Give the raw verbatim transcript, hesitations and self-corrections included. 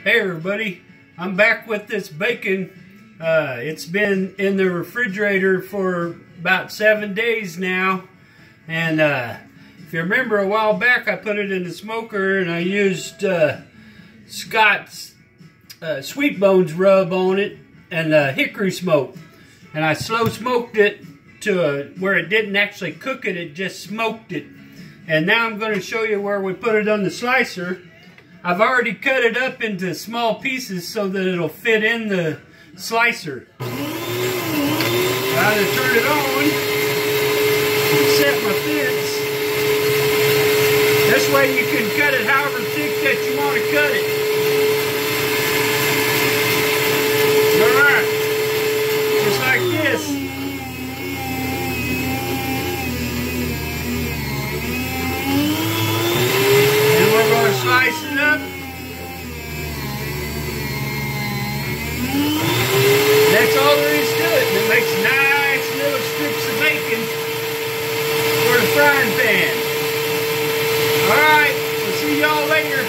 Hey everybody, I'm back with this bacon. Uh, it's been in the refrigerator for about seven days now. And uh, if you remember a while back, I put it in the smoker and I used uh, Scott's uh, Sweet Bones rub on it and uh, hickory smoke. And I slow smoked it to a, where it didn't actually cook it, it just smoked it. And now I'm going to show you where we put it on the slicer. I've already cut it up into small pieces so that it'll fit in the slicer. Now to turn it on and set my fence. This way you can cut it however thick that you want to cut it. Alright, just like this. And we're going to slice it up. That's all there is to it. It makes nice little strips of bacon for the frying pan. Alright, we'll see y'all later.